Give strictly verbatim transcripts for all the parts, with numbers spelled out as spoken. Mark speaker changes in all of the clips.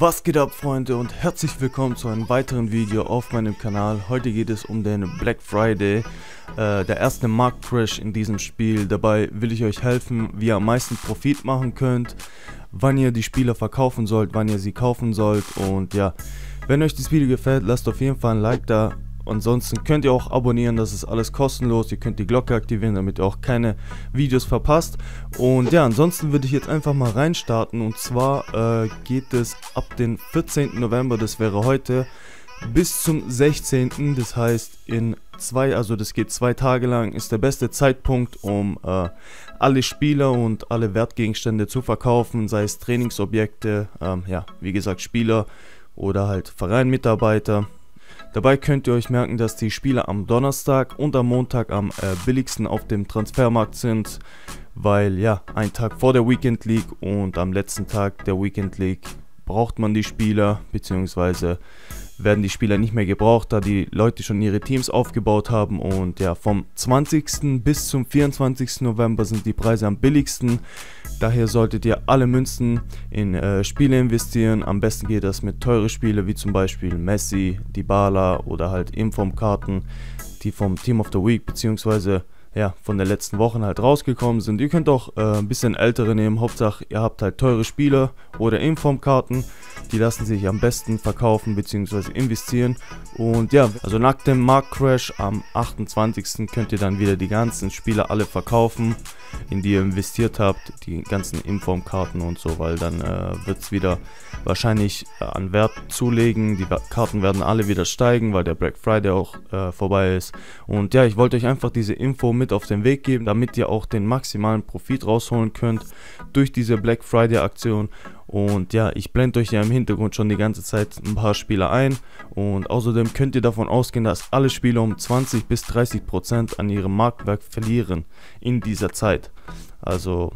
Speaker 1: Was geht ab, Freunde, und herzlich willkommen zu einem weiteren Video auf meinem Kanal. Heute geht es um den Black Friday, äh, der erste Marktcrash in diesem Spiel. Dabei will ich euch helfen, wie ihr am meisten Profit machen könnt, wann ihr die Spieler verkaufen sollt, wann ihr sie kaufen sollt. Und ja, wenn euch das Video gefällt, lasst auf jeden Fall ein Like da. Ansonsten könnt ihr auch abonnieren, das ist alles kostenlos. Ihr könnt die Glocke aktivieren, damit ihr auch keine Videos verpasst. Und ja, ansonsten würde ich jetzt einfach mal reinstarten. Und zwar äh, geht es ab den vierzehnten November, das wäre heute, bis zum sechzehnten Das heißt, in zwei, also das geht zwei Tage lang, ist der beste Zeitpunkt, um äh, alle Spieler und alle Wertgegenstände zu verkaufen, sei es Trainingsobjekte, ähm, ja, wie gesagt Spieler oder halt Vereinmitarbeiter. Dabei könnt ihr euch merken, dass die Spieler am Donnerstag und am Montag am äh, billigsten auf dem Transfermarkt sind, weil ja, ein Tag vor der Weekend League und am letzten Tag der Weekend League braucht man die Spieler, beziehungsweise werden die Spieler nicht mehr gebraucht, da die Leute schon ihre Teams aufgebaut haben. Und ja, vom zwanzigsten bis zum vierundzwanzigsten November sind die Preise am billigsten. Daher solltet ihr alle Münzen in äh, Spiele investieren. Am besten geht das mit teuren Spielen wie zum Beispiel Messi, Dybala oder halt Inform-Karten, die vom Team of the Week beziehungsweise ja, von den letzten Wochen halt rausgekommen sind. Ihr könnt auch äh, ein bisschen ältere nehmen, Hauptsache ihr habt halt teure Spieler oder Inform-Karten, die lassen sich am besten verkaufen bzw. investieren. Und ja, also nach dem Marktcrash am achtundzwanzigsten könnt ihr dann wieder die ganzen Spieler alle verkaufen, in die ihr investiert habt, die ganzen Inform-Karten und so, weil dann äh, wird es wieder wahrscheinlich äh, an Wert zulegen, die Karten werden alle wieder steigen, weil der Black Friday auch äh, vorbei ist. Und ja, ich wollte euch einfach diese Info mit auf den Weg geben, damit ihr auch den maximalen Profit rausholen könnt durch diese Black Friday Aktion. Und ja, ich blende euch ja im Hintergrund schon die ganze Zeit ein paar Spieler ein, und außerdem könnt ihr davon ausgehen, dass alle Spieler um zwanzig bis dreißig Prozent an ihrem Marktwert verlieren in dieser Zeit. Also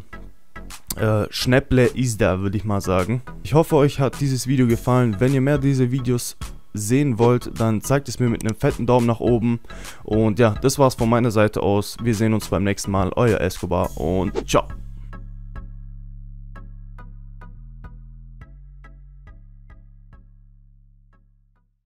Speaker 1: äh, Schnäpple ist da, würde ich mal sagen. Ich hoffe, euch hat dieses Video gefallen. Wenn ihr mehr diese Videos sehen wollt, dann zeigt es mir mit einem fetten Daumen nach oben. Und ja, das war's von meiner Seite aus. Wir sehen uns beim nächsten Mal. Euer Escobar und ciao.